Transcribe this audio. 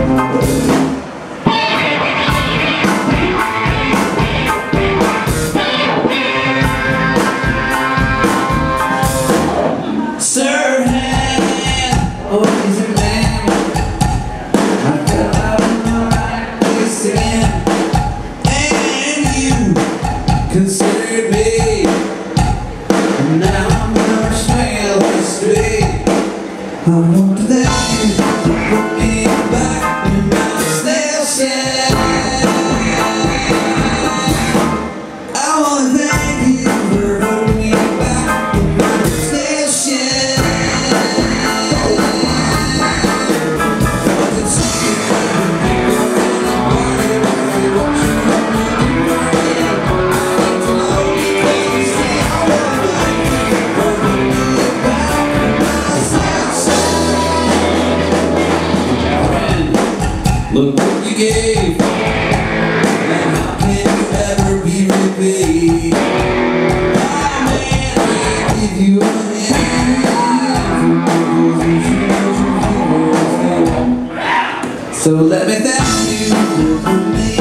Considered me, and now I'm your snail history. I want to thank you for putting me back in my snail shell. I want to thank you for putting me back in my snail shell. I can see you when people in the party when they watch you. Look what you gave, and how can you ever be repaid? Oh man, I give you a hand. So let me thank you for me.